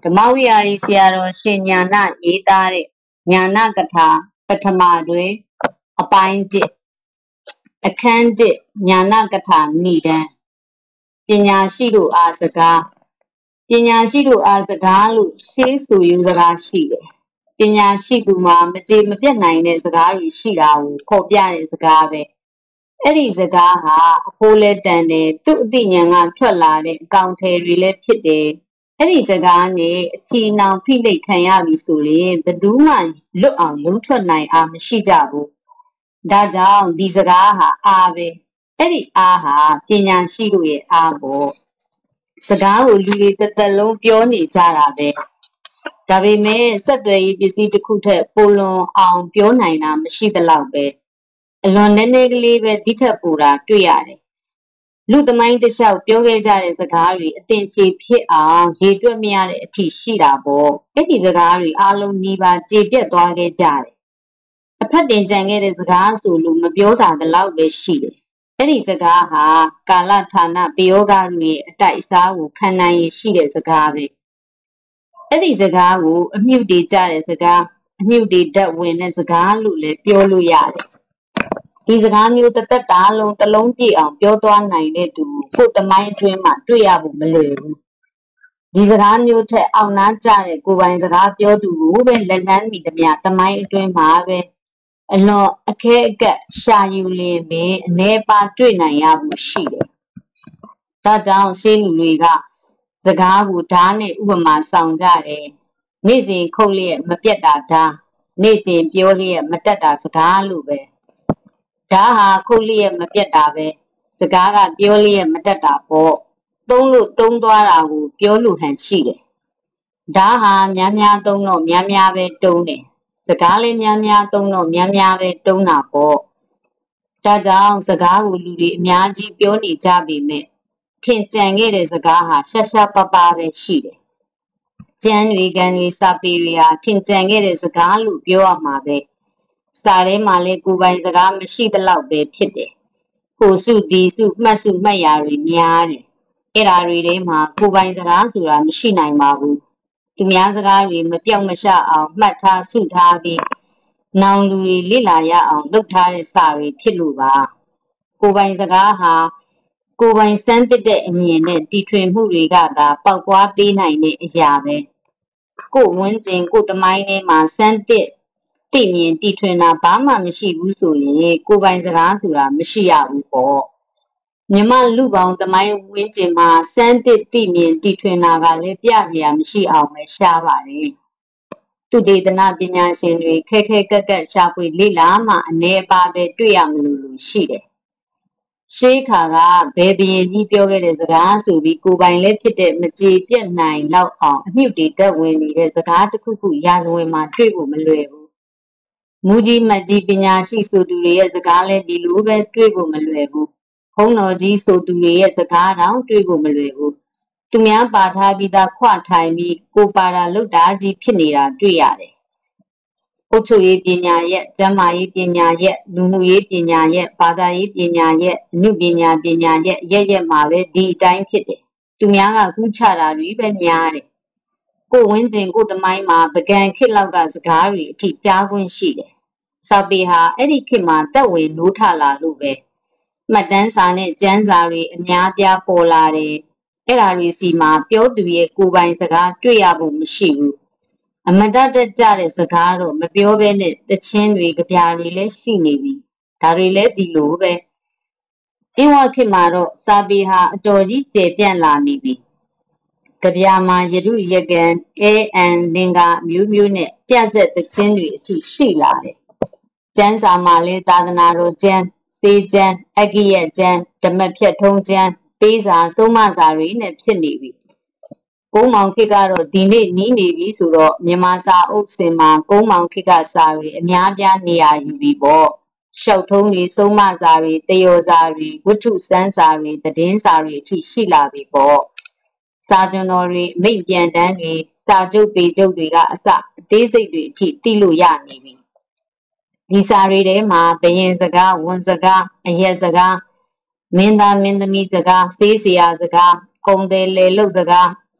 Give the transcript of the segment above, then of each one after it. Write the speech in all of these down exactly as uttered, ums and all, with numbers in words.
ဓမ္မဝိဟာရီဆရာတော်ရှင်ညာဏရေးသားတဲ့ညာဏကထာပထမတွင်အပိုင်းတစ်အခန်းတစ်ညာဏကထာနိဒန်းပညာရှိတို့အားစကားပညာရှိတို့အားစကားလို့ရှေးဆိုယူစကားရှိတယ်ပညာရှိသူမှာမကြေမပြတ်နိုင်တဲ့စကားတွေရှိတာကိုဖော်ပြတဲ့စကားပဲအဲ့ဒီစကားဟာအဖိုးလဲတန်တယ်သူ့အသိဉာဏ်ကထွက်လာတဲ့အကောင်အထည်တွေလည်းဖြစ်တယ်အဲ့ဒီစကားနဲ့အချီနှောင်ဖိလိတ်ခံရပြီဆိုရင်ဘယ်သူမှလွတ်အောင်လုံးထွက်နိုင်အားမရှိကြဘူးဒါကြောင့်ဒီစကားဟာအားပဲအဲ့ဒီအားဟာပညာရှိတို့ရဲ့အားပေါ့စကားကိုလူတွေတစ်သက်လုံးပြောနေကြတာပဲဒါပေမဲ့စက်သွယ်ရေးပစ္စည်းတစ်ခုထက်ပိုလွန်အောင်ပြောနိုင်တာမရှိသလောက်ပဲအလွန်နည်းနည်းကလေးပဲဒီထက်ပိုတာတွေ့ရတယ်လူသမိုင်းတစ်လျှောက်ပြောခဲ့ကြတဲ့စကားတွေအတင်ချေဖြစ်အောင်ရေတွက်မရတဲ့အထိရှိတာပေါ့အဲ့ဒီစကားတွေအားလုံးနှီးပါကြေပြတ်သွားခဲ့ကြတယ်အဖက်တင်ကြံခဲ့တဲ့စကားဆိုလို့မပြောတာတလောက်ပဲရှိတယ်အဲ့ဒီစကားဟာကာလဌာနပယောဂတွေရဲ့အတိုက်အစားကိုခံနိုင်ရရှိတဲ့စကားပဲအဲ့ဒီစကားကိုအမြုပ်တွေကြတဲ့စကားအမြုပ်တွေဓာတ်ဝင်တဲ့စကားလို့လည်းပြောလို့ရတယ်ဒီစကားမျိုးတစ်သက်တာလုံးတစ်လုံးပြည့်အောင်ပြောသွားနိုင်တဲ့သူကိုယ်တမိုင်းအတွင်းမှာတွေ့ရဖို့မလွယ်ဘူးဒီစကားမျိုးထက်အောင်နာကြတဲ့ကိုယ်ပိုင်စကားပြောသူကိုပဲလက်လန်းမိသမျှတမိုင်းအတွင်းမှာပဲအလွန်အခဲအကက်ရှာယူလင်ပင်အနေပါတွေ့နိုင်ရမှုရှိတယ်ဒါကြောင့်ရှင်းလူတွေကစကားကိုဓာတ်နဲ့ဥပမာဆောင်ကြတယ်နေ့စဉ်ခုတ်လျက်မပြတ်တာဓာတ်နေ့စဉ်ပြောလျက်မတက်တာစကားလို့ပဲဓာတ်ဟာခုတ်လျက်မပြတ်တာပဲစကားကပြောလျက်မတက်တာပေါ့သုံးလို့တုံးသွားတာကိုပြောလို့ဟန်ရှိတယ်ဓာတ်ဟာများများသုံးတော့များများပဲတုံးတယ်စကားလည်းများများသုံးတော့များများပဲတုံးတာပေါ့ဒါကြောင့်စကားကိုလူတွေအများကြီးပြောနေကြပေမဲ့ထင်ကြံခဲ့တဲ့စကားဟာရှာရှာပပပဲရှိတယ်ကျမ်းတွေကန်တွေစာပေတွေဟာထင်ကြံခဲ့တဲ့စကားလို့ပြောရမှာပဲစာထဲမှာလည်းကိုယ်ပိုင်စကားမရှိသလောက်ပဲဖြစ်တယ်ကိုစုဒီစုမှတ်စုမှတ်ရာတွေများတယ်အဲ့ဓာတွေထဲမှာကိုယ်ပိုင်စကားဆိုတာမရှိနိုင်ပါဘူးသူများစကားတွေမပြောက်မရှအောင်မှတ်ထားစုထားပြီးနောင်လူတွေလေ့လာရအောင်လုပ်ထားတဲ့စာတွေဖြစ်လို့ပါကိုယ်ပိုင်စကားဟာကိုယ်ပိုင်စမ်းသစ်တဲ့အမြင်နဲ့တီထွင်မှုတွေကသာပေါက်ပွားပေးနိုင်တဲ့အရာပဲကိုယ်ဝန်းကျင်ကိုယ်သမိုင်းထဲမှာစမ်းသစ်သိမြင်တီထွင်တာဘာမှမရှိဘူးဆိုရင်ကိုယ်ပိုင်စကားဆိုတာမရှိရဘူးပေါ့မြမလူပေါင်းသမိုင်းဝန်းကျင်မှာစမ်းသစ်သိမြင်တီထွင်တာကလည်းပြစရာမရှိအောင်ပဲရှားပါတယ်သူတေသနာပညာရှင်တွေခဲခဲကက်ကက်ရှာဖွေလေ့လာမှအနေအပါပဲတွေ့ရမလို့လို့ရှိတယ်ရှေးခါကဘယ်ဘရင်ကြီးပြောခဲ့တဲ့စကားဆိုပြီးကိုယ်ပိုင်လည်းဖြစ်တဲ့မကြေပြတ်နိုင်လောက်အောင်အမြုပ်တွေတက်ဝင်နေတဲ့စကားတစ်ခုခုရာဇဝင်မှာတွေ့ဖို့မလွယ်ဘူးမူကြီးမတ်ကြီးပညာရှိဆိုသူတွေရဲ့စကားလည်းဒီလိုပဲတွေ့ဖို့မလွယ်ဘူးဘုန်းတော်ကြီးဆိုသူတွေရဲ့စကားတောင်တွေ့ဖို့မလွယ်ဘူးသူများပါထားပြီးသားခွထိုင်ပြီးကိုပါတာလုတ်တာကြီးဖြစ်နေတာတွေ့ရတယ်အုပ်ချုပ်ရေးပညာရဲ့ကျန်းမာရေးပညာရဲ့လူမှုရေးပညာရဲ့ဘာသာရေးပညာရဲ့အနုပညာပညာရဲ့ရဲ့ရဲ့မှာပဲဒီအတိုင်းဖြစ်တယ်သူများကကူးချတာတွေပဲများတယ်ကိုဝင်းကျင်ကိုသမိုင်းမှာပကံခေတ်လောက်ကစကားတွေအထိကြားခွင့်ရှိတယ်စာပေဟာအဲ့ဒီခေတ်မှာတက်ဝင်နိုးထလာလို့ပဲမှတ်တမ်းစာနဲ့ကျမ်းစာတွေအများပြားပေါ်လာတယ်အဲ့ဓာတွေစီမှာပြောသူရဲ့ကိုယ်ပိုင်စကားတွေ့ရဖို့မရှိဘူးအမတတ်တကြတဲ့စကားတော့မပြောဘဲနဲ့တချင်းတွေကြပြတွေလည်းရှိနေပြီဒါတွေလည်းဒီလိုပဲအင်းဝခေတ်မှာတော့စာပေဟာအတော်ကြီးကျယ်ပြန့်လာနေပြီကြပြမှာယရုယကံအဲအန်လင်္ကာမျိုးမျိုးနဲ့ပြဆက်တချင်းတွေအထိရှိလာတယ်ကျမ်းစာမှာလည်းသာသနာတော်ကျမ်းစေကျမ်းအကိယကျမ်းဓမ္မဖြတ်ထုံးကျမ်းပေးစာဆုံးမစာတွေနဲ့ဖြစ်နေပြီကုန်းမောင်ခေတ်ကတော့ဒီနေ့နီးနေပြီဆိုတော့မြန်မာစာအုပ်စင်မှာကုန်းမောင်ခေတ်ကစာတွေအများပြားနေရာယူပြီပေါ့ရှောက်ထုံးတွေဆုံးမစာတွေတယောစာတွေဝတ္ထုစမ်းစာတွေသတင်းစာတွေအထိရှိလာပြီပေါ့စာကျွန်တော်တွေမိတ်ပြန်တန်းတွေစာချုပ်ပေချုပ်တွေကအစအသေးစိတ်တွေအထိသိလို့ရနေပြီဒီစာတွေထဲမှာဘယင်စကားဝန်စကားအရက်စကားမင်းသားမင်းသမီးစကားစေးစရာစကားကုံတယ်လေလုတ်စကား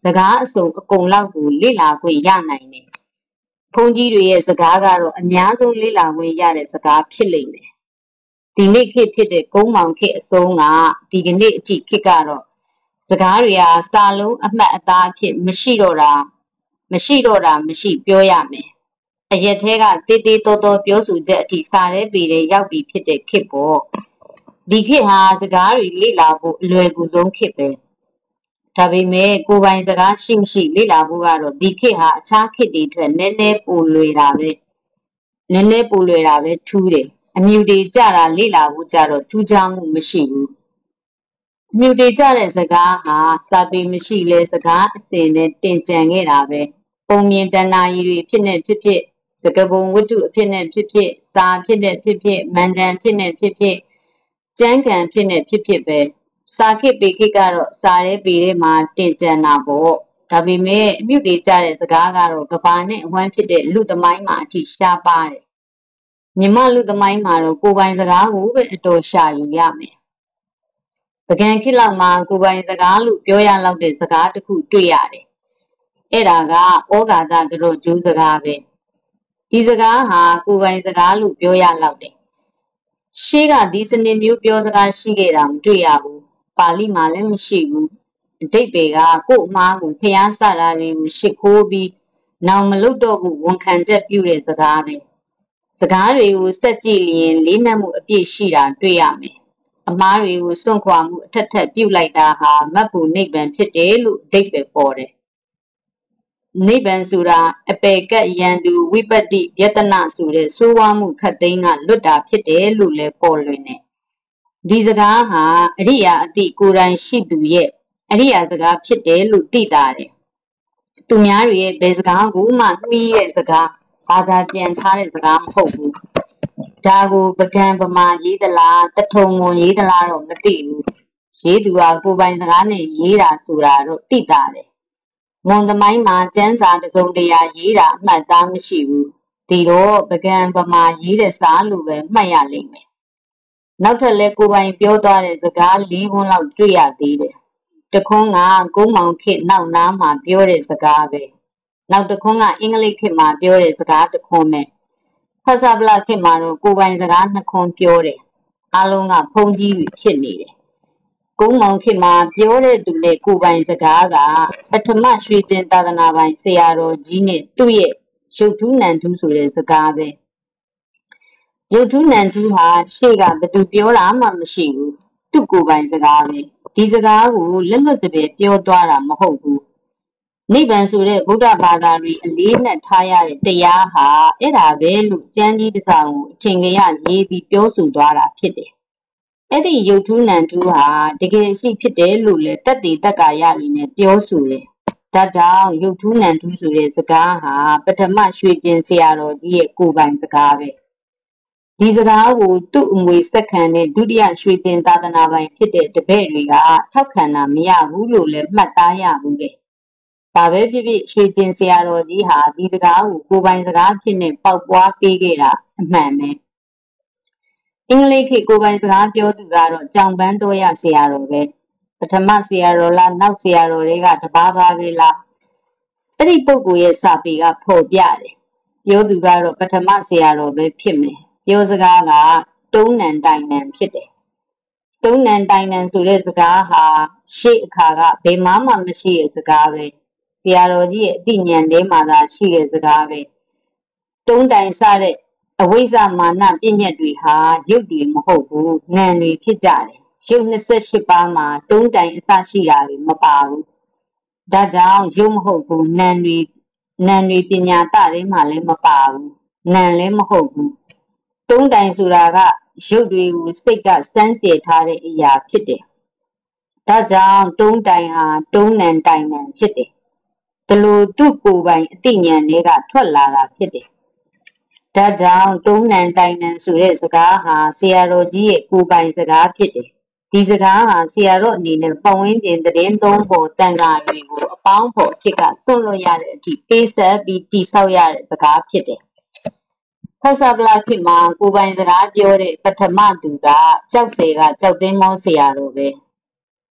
စကားအစုံအကုန်လောက်ကိုလေ့လာခွင့်ရနိုင်တယ်ဘုန်းကြီးတွေရဲ့စကားကတော့အများဆုံးလေ့လာခွင့်ရတဲ့စကားဖြစ်လိမ့်မယ်ဒီနေ့ခေတ်ဖြစ်တဲ့ကုန်းမောင်ခေတ်အဆုံးကဒီကနေ့အထိခေတ်ကတော့စကားတွေဟာစာလုံးအမှတ်အသားအဖြစ်မရှိတော့တာမရှိတော့တာမရှိပြောရမယ်အရက်ထဲကတေးသေးတော်တော်ပြောဆိုချက်အထိစာရဲပေတဲ့ရောက်ပြီးဖြစ်တဲ့ခေတ်ပေါ့ဒီခေတ်ဟာစကားတွေလေ့လာဖို့အလွယ်ကူဆုံးခေတ်ပဲဒါပေမဲ့ကိုယ်ပိုင်စကားရှိမရှိလေ့လာဖို့ကတော့ဒီခေတ်ဟာအခြားခေတ်တွေထက်နည်းနည်းပိုလွယ်တာပဲနည်းနည်းပိုလွယ်တာပဲထူးတယ်အမြူတွေကြတာလေ့လာဖို့ကြတော့ထူးခြားမှုမရှိဘူးအမြူတွေကြတဲ့စကားဟာစာပေမရှိလဲစကားအစဉ်နဲ့တင်ကြံခဲ့တာပဲပုံမြင်တဏှာကြီးတွေဖြစ်နေဖြစ်ဖြစ်စကားပုံဝတ္ထုအဖြစ်နဲ့ဖြစ်ဖြစ်စာဖြစ်နဲ့ဖြစ်ဖြစ်မန္တန်ဖြစ်နဲ့ဖြစ်ဖြစ်ကျမ်းဂန်ဖြစ်နဲ့ဖြစ်ဖြစ်ပဲစာခေတ်ပေခေတ်ကတော့စာရဲပေထဲမှာတင်ကြံတာပေါ့ဒါပေမဲ့အမြုပ်တွေကြတဲ့စကားကတော့ကဘာနဲ့အဝမ်းဖြစ်တဲ့လူသမိုင်းမှာအထိရှားပါတယ်မြမလူသမိုင်းမှာတော့ကိုယ်ပိုင်စကားကိုပဲအတော်ရှာယူရမယ်ပကံခေတ်လောက်မှာကိုယ်ပိုင်စကားလို့ပြောရလောက်တဲ့စကားတစ်ခုတွေ့ရတယ်အဲ့ဒါကဩဃာတကတော့ကျိုးစကားပဲဒီစကားဟာကိုယ်ပိုင်စကားလို့ပြောရလောက်တယ်ရှေးကဒီစနစ်မျိုးပြောစကားရှိခဲ့တာမတွေ့ရဘူးပါဠိမှာလည်းမရှိဘူးအဓိပ္ပာယ်ကကို့အမားကိုဖျားဆတာတွေကိုရှ िख ိုးပြီးနောင်မလုပ်တော့ဘူးဝန်ခံချက်ပြုတဲ့စကားပဲစကားတွေကိုစက်ကြည့်လျင်လေးနက်မှုအပြည့်ရှိတာတွေ့ရမယ်အမားတွေကိုစွန့်ခွာမှုအထက်ထက်ပြုလိုက်တာဟာမတ်ဖို့နိဗ္ဗာန်ဖြစ်တယ်လို့အဓိပ္ပာယ်ပေါ်တယ်နိဗ္ဗာန်ဆိုတာအပေကတ်ယန္တုဝိပတ္တိယတနာဆိုတဲ့ဆိုးဝါးမှုခတ်သိမ်းကလွတ်တာဖြစ်တယ်လို့လည်းပေါ်လွင်တယ်ဒီစကားဟာအရိယာအတိကိုယ်တိုင်ရှိသူရဲ့အရိယာစကားဖြစ်တယ်လို့သိတာတယ်သူများတွေရဲ့ဘယ်စကားကိုမှမှီးတဲ့စကားဘာသာပြန်ထားတဲ့စကားမဟုတ်ဘူးဒါကိုပကံပမာရေးသလားတထုံဝင်ရေးသလားတော့မသိဘူးရေးသူကကိုယ်ပိုင်စကားနဲ့ရေးတာဆိုတာတော့သိတာတယ်မွန်သမိုင်းမှာကျမ်းစာတစုံတရာရေးတာအမှတ်သားမရှိဘူးဒီတော့ပကံပမာရေးတဲ့စာလို့ပဲမှတ်ရလိမ့်မယ်နောက်ထပ်လဲကိုယ်ပိုင်ပြောသွားတဲ့စကားလေးခွန်းလောက်တွေ့ရသေးတယ်တခွန်းကကုန်းမောင်ခေတ်နောက်နားမှာပြောတဲ့စကားပဲနောက်တခွန်းကအင်္ဂလိပ်ခေတ်မှာပြောတဲ့စကားတခွန်းပဲဖဆပလခေတ်မှာတော့ကိုယ်ပိုင်စကားနှစ်ခွန်းပြောတယ်အားလုံးကဖုန်းကြီးတွေဖြစ်နေတယ်ကုန်းမောင်ခေတ်မှာပြောတဲ့သူနဲ့ကိုယ်ပိုင်စကားကပထမရွှေကျင်သာသနာပိုင်ဆရာတော်ကြီးနဲ့သူ့ရဲ့ရုပ်ထုနံထုဆိုတဲ့စကားပဲရုပ်ထုနံထုဟာရှေ့ကဘယ်သူပြောတာမှမရှိဘူးသူ့ကိုယ်ပိုင်စကားပဲဒီစကားကိုလက်လွတ်စပယ်ပြောသွားတာမဟုတ်ဘူးနိဗ္ဗာန်ဆိုတဲ့ဗုဒ္ဓဘာသာတွေအလေးနဲ့ထားရတဲ့တရားဟာအဲ့ဒါပဲလို့ကျမ်းကြီးတစ်စောင်ကိုအထင်ကရရေးပြီးပြောဆိုသွားတာဖြစ်တယ်အဲ့ဒီရုပ်ထုနံထုဟာတကယ်ရှိဖြစ်တယ်လို့လည်းတတ်တည်တက္ကာရတွေနဲ့ပြောဆိုတယ်ဒါကြောင့်ရုပ်ထုနံထုဆိုတဲ့စကားဟာပထမရွှေကျင်ဆရာတော်ကြီးရဲ့ကိုယ်ပိုင်စကားပဲဒီစကားကိုသူ့အမွေစက္ကန့်နဲ့ဒုတိယရွှေကျင်သာသနာပိုင်ဖြစ်တဲ့တပည့်တွေကထောက်ခံတာမရဘူးလို့လည်းမှတ်သားရဘူးလေ။ဘာပဲဖြစ်ဖြစ်ရွှေကျင်ဆရာတော်ကြီးဟာဒီစကားကိုကိုယ်ပိုင်စကားဖြစ်နေပေါက်ပွားပေးခဲ့တာအမှန်ပဲ။အင်္ဂလိပ်ခေတ်ကိုယ်ပိုင်စကားပြောသူကတော့ကြောင်ပန်းတော်ရဆရာတော်ပဲ။ပထမဆရာတော်လားနောက်ဆရာတော်တွေကတပါးပါးပဲလား။အဲ့ဒီပုဂ္ဂိုလ်ရဲ့စာပေကဖော်ပြတယ်။ပြောသူကတော့ပထမဆရာတော်ပဲဖြစ်မယ်။ပြောစကားကတုံးနံတိုင်နံဖြစ်တယ်တုံးနံတိုင်နံဆိုတဲ့စကားဟာရှေ့အခါကဘယ်မှမရှိတဲ့စကားပဲဆရာတော်ကြီးရဲ့အသိဉာဏ်ထဲမှာသာရှိတဲ့စကားပဲတုံးတိုင်စတဲ့အဝိဇ္ဇမာနပြည့်ညက်တွေဟာရုပ်တွေမဟုတ်ဘူးနံတွေဖြစ်ကြတယ်ရုပ်နှစ်ဆယ့်ရှစ်ပါးမှာတုံးတိုင်အစရှိတာတွေမပါဘူးဒါကြောင့်ရုပ်မဟုတ်ဘူးနံတွေနံတွေပညာတထဲမှာလည်းမပါဘူးနံလည်းမဟုတ်ဘူးတုံးတိုင်ဆိုတာကရုပ်တွေကိုစိတ်ကစမ်းကြယ်ထားတဲ့အရာဖြစ်တယ်။ဒါကြောင့်တုံးတိုင်ဟာတုံးနံတိုင်နံဖြစ်တယ်။ဒီလိုသူ့ကိုယ်ပိုင်အသိဉာဏ်တွေကထွက်လာတာဖြစ်တယ်။ဒါကြောင့်တုံးနံတိုင်နံဆိုတဲ့စကားဟာဆရာတော်ကြီးရဲ့ကိုယ်ပိုင်စကားဖြစ်တယ်။ဒီစကားဟာဆရာတော်အနေနဲ့ပတ်ဝန်းကျင်သတင်းသုံးဖို့တန်ခါတွေကိုအပေါင်းဖို့အဖြစ်ကဆွန့်လွတ်ရတဲ့အထိပေးဆက်ပြီးတိဆောက်ရတဲ့စကားဖြစ်တယ်။ဖဆပလခေတ်မှာကိုယ်ပိုင်စကားပြောတဲ့ပထမသူကကြောက်စေကကြောက်တင်းမောဆရာတော်ပဲ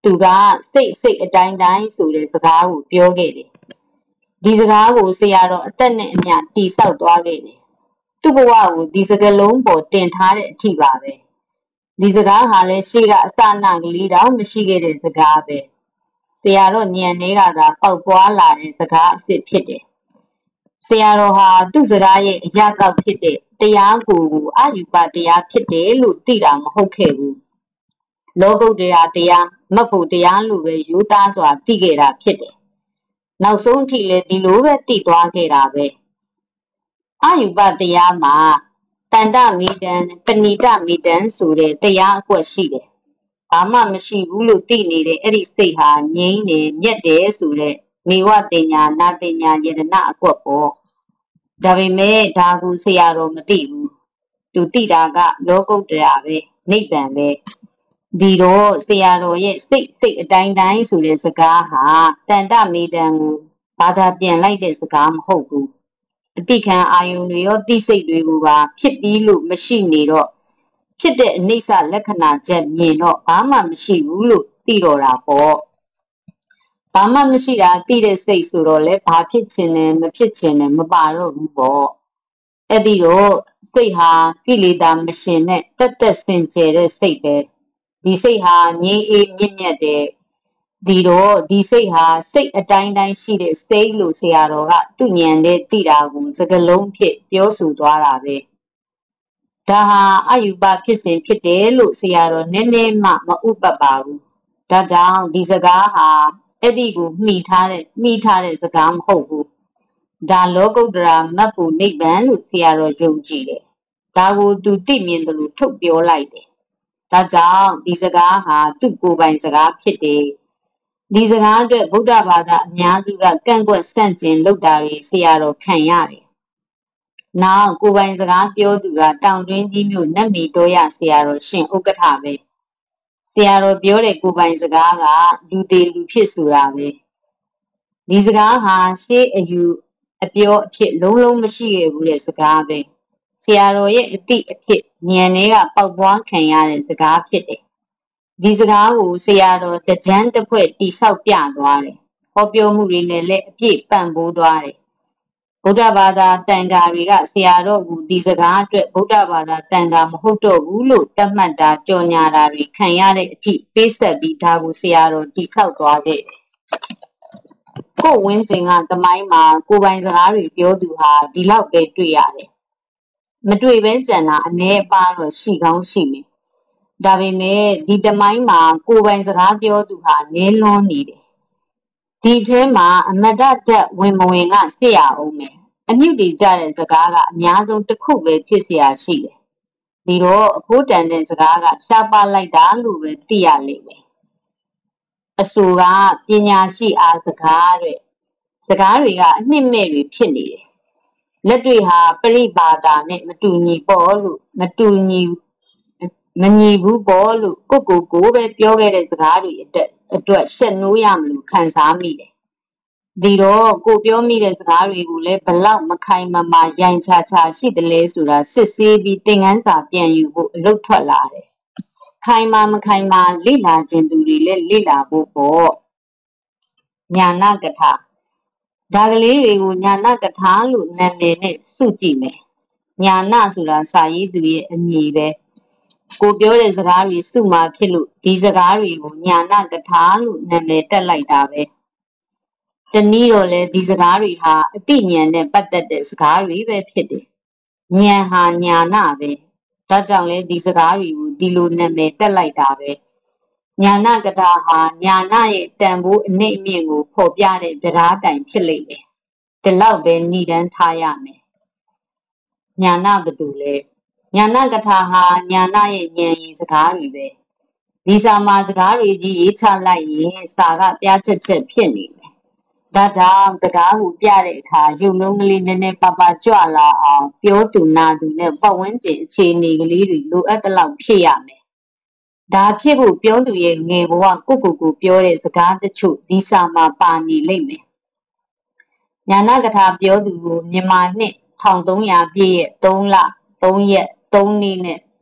သူကစိတ်စိတ်အတိုင်းတိုင်းဆိုတဲ့စကားကိုပြောခဲ့တယ်ဒီစကားကိုဆရာတော်အသက်နဲ့အမျှတိဆောက်သွားခဲ့တယ်သူ့ဘဝကိုဒီစကားလုံးပေါ်တင်ထားတဲ့အထိပါပဲဒီစကားဟာလည်းရှေ့ကအစနာကလေးတောင်မရှိခဲ့တဲ့စကားပဲဆရာတော်ညံတွေကသာပေါက်ပွားလာတဲ့စကားအစ်စ်ဖြစ်တယ်ဆရာတော်ဟာသူ့စကားရဲ့အရာကောက်ဖြစ်တဲ့တရားကိုအာယူပတရားဖြစ်တယ်လို့သိတာမဟုတ်ခဲ့ဘူးလောကုတ္တရာတရားမတ်ဖို့တရားလို့ပဲယူသားစွာသိခဲ့တာဖြစ်တယ်နောက်ဆုံးအထိလည်းဒီလိုပဲသိသွားခဲ့တာပဲအာယူပတရားမှာတန်တမိတံပဏိတမိတံဆိုတဲ့တရားအကွက်ရှိတယ်ဘာမှမရှိဘူးလို့သိနေတဲ့အဲ့ဒီစိတ်ဟာငြိမ်းတယ်မြတ်တယ်ဆိုတဲ့နေဝတင်ညာနာတင်ညာယတနာအကွက်ပေါ့ဒါပေမဲ့ဒါကိုဆရာတော်မသိဘူးသူသိတာကလောကုတ္တရာပဲနိဗ္ဗာန်ပဲဒီတော့ဆရာတော်ရဲ့စိတ်စိတ်အတိုင်းတိုင်းဆိုတဲ့စကားဟာတန်တမိတံကိုဘာသာပြန်လိုက်တဲ့စကားမဟုတ်ဘူးအတိခံအာယုန်တွေရောသိစိတ်တွေကိုပါဖြစ်ပြီးလို့မရှိနေတော့ဖြစ်တဲ့အနိစ္စလက္ခဏာချက်မြင်တော့ဘာမှမရှိဘူးလို့သိတော့တာပေါ့ဘာမှမရှိတာသိတဲ့စိတ်ဆိုတော့လေဘာဖြစ်ချင်တယ်မဖြစ်ချင်တယ်မပါတော့ဘူးပေါ့အဲ့ဒီတော့စိတ်ဟာကိလေသာမရှင်နဲ့တက်တက်စင်ကြယ်တဲ့စိတ်ပဲဒီစိတ်ဟာငြိမ်းအေးမြင့်မြတ်တယ်ဒီတော့ဒီစိတ်ဟာစိတ်အတိုင်းတိုင်းရှိတဲ့စိတ်လို့ဆရာတော်ကသူ့ဉာဏ်နဲ့သိတာကိုစကလုံးဖြစ်ပြောဆိုသွားတာပဲဒါဟာအယူပဖြစ်စဉ်ဖြစ်တယ်လို့ဆရာတော်နည်းနည်းမှမဥပတ်ပါဘူးဒါကြောင့်ဒီစကားဟာအဲ့ဒီကိုမှီထားတဲ့မှီထားတဲ့စကားမဟုတ်ဘူးဒါလောကုတ္တရာမတ်ဖို့နိဗ္ဗာန်လို့ဆရာတော်ယုံကြည်တယ်ဒါကိုသူသိမြင်တယ်လို့ထုတ်ပြောလိုက်တယ်ဒါကြောင့်ဒီစကားဟာသူ့ကိုယ်ပိုင်စကားဖြစ်တယ်ဒီစကားအတွက်ဗုဒ္ဓဘာသာအများစုကကန့်ကွက်ဆန့်ကျင်လုပ်တာတွေဆရာတော်ခံရတယ်။နောက်ကိုယ်ပိုင်စကားပြောသူကတောင်တွင်းကြီးမြို့နတ်မီတော်ရဆရာတော်ရှင်ဥက္ကဋ္ဌပဲ။ဆရာတော်ပြောတဲ့ကိုယ်ပိုင်စကားကလူသေးလူဖြစ်ဆိုတာပဲ။ဒီစကားဟာရှေးအယူအပြောအဖြစ်လုံးလုံးမရှိခဲ့ဘူးတဲ့စကားပဲ။ဆရာတော်ရဲ့အတိအဖြစ်ဉာဏ်ထဲကပေါက်ပွားခံရတဲ့စကားဖြစ်တယ်။ဒီစကားကိုဆရာတော်တကြမ်းတစ်ဖွဲ့တိဆောက်ပြသွားတယ်။ဟောပြောမှုတွေနဲ့လည်းအပြည့်ပံ့ပိုးသွားတယ်။ဗုဒ္ဓဘာသာတန်ဃာတွေကဆရာတော်ကိုဒီစကားအတွက်ဗုဒ္ဓဘာသာတန်ဃာမဟုတ်တော့ဘူးလို့သတ်မှတ်တာကြော်ညာတာတွေခံရတဲ့အထိပေးဆက်ပြီးဒါကိုဆရာတော်တိဆောက်သွားခဲ့တယ်။ကိုဝင်းကျင်ကသမိုင်းမှာကိုပိုင်စကားတွေပြောသူဟာဒီလောက်ပဲတွေ့ရတယ်။မတွေ့ဘဲကြံတာအ ਨੇ အပါတော့ရှိကောင်းရှိမယ်။ဒါပေမဲ့ဒီတမိုင်းမှာကိုပိုင်စကားပြောသူဟာနဲလွန်းနေတယ်ဒီထဲမှာအမတ္တတက်ဝင်မဝင်ကစစ်ရအောင်မယ်အမြုပ်တွေကြတဲ့စကားကအများဆုံးတစ်ခုပဲဖြစ်เสียရှိတယ်ဒီတော့အဖို့တန်တဲ့စကားကရှားပါလိုက်တာလို့ပဲသိရလိမ့်မယ်အဆိုကပညာရှိအားစကားတဲ့စကားတွေကအနှစ်မဲ့တွေဖြစ်နေတယ်လက်တွေဟာပရိပါဒာနဲ့မတူညီပေါ့လို့မတူညီမညီဘူးပေါ့လို့ကိုကိုကိုပဲပြောခဲ့တဲ့စကားတွေအတွက်အတွက်ရှက်နိုးရမလို့ခံစားမိတယ်ဒီတော့ကိုပြောမိတဲ့စကားတွေကိုလည်းဘလောက်မခိုင်မမာရိုင်ချာချာရှိတယ်လဲဆိုတာစစ်ဆေးပြီးသင်ခန်းစာပြန်ယူဖို့အလုပ်ထွက်လာတယ်ခိုင်မာမခိုင်မာလေ့လာခြင်းသူတွေလည်းလေ့လာဖို့ပေါ့ညာနာကထာဒါကလေးတွေကိုညာနာကထာလို့နာမည်နဲ့စုကြည့်မယ်ညာနာဆိုတာစာရေးသူရဲ့အမည်ပဲကိုပြောတဲ့စကားတွေစုမှာဖြစ်လို့ဒီစကားတွေကိုညာနာကထာလို့နာမည်တက်လိုက်တာပဲတနည်းတော့လေဒီစကားတွေဟာအတိဉာဏ်နဲ့ပတ်သက်တဲ့စကားတွေပဲဖြစ်တယ်ဉာဏ်ဟာညာနာပဲဒါကြောင့်လေဒီစကားတွေကိုဒီလိုနာမည်တက်လိုက်တာပဲညာနာကထာဟာညာနာရဲ့တန်ဖိုးအနှိမ့်အမြင့်ကိုဖော်ပြတဲ့တရားတိုင်ဖြစ်လိမ့်မယ်ဒီလောက်ပဲဏိဒန်းထားရမယ်ညာနာဘသူလဲညာနာကထာဟာညာနာရဲ့ဉာဏ်ရည်စကားတွေပဲဒီစာမှာစကားတွေကြီးရေးချလိုက်ရင်စာကပြားချက်ချက်ဖြစ်နေတယ်ဒါကြောင့်စကားကိုပြတဲ့အခါရုံလုံးကလေးနည်းနည်းပါပါကြွလာအောင်ပြောသူနာသူနဲ့ပတ်ဝန်းကျင်အခြေအနေကလေးတွေလိုအပ်တဲ့လောက်ဖြစ်ရမယ်ဒါဖြစ်ဖို့ပြောသူရဲ့ငယ်ဘဝကိုကိုကိုပြောတဲ့စကားတချို့ဒီစာမှာပါနေလိမ့်မယ်ညာနာကထာပြောသူကိုမြန်မာနှစ်တစ်ထောင်သုံးရာပြည့်ရဲ့သုံးလသုံးရက်သုံးနေ့နဲ့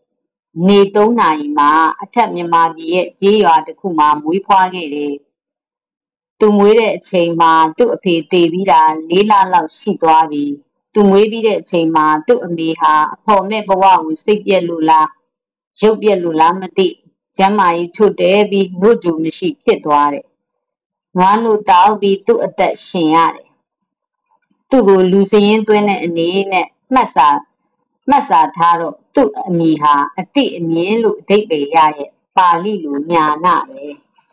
နေသုံးနာရီမှာအထက်မြန်မာပြည်ရဲ့ကြေးရွာတစ်ခုမှာမွေးဖွားခဲ့တယ်။သူမွေးတဲ့အချိန်မှာသူ့အဖေသေပြီးတာလေးလလောက်ရှိသွားပြီ။သူမွေးပြီးတဲ့အချိန်မှာသူ့အမေဟာအဖော်မဲ့ဘဝကိုစိတ်ပြက်လို့လားရုပ်ပြက်လို့လားမသိကျမ်းမာရေးချွတ်တဲပြီးနှုတ်ကြူမရှိဖြစ်သွားတယ်။နွားနို့တောက်ပြီးသူ့အသက်ရှင်ရတယ်။သူ့ကိုလူစရင်သွင်းတဲ့အနေနဲ့မှတ်စာမှတ်စာထားတော့သူ့အမိဟာအတိအမြင်လို့အဓိပ္ပာယ်ရရဲ့ပါဠိလိုညာနာပဲ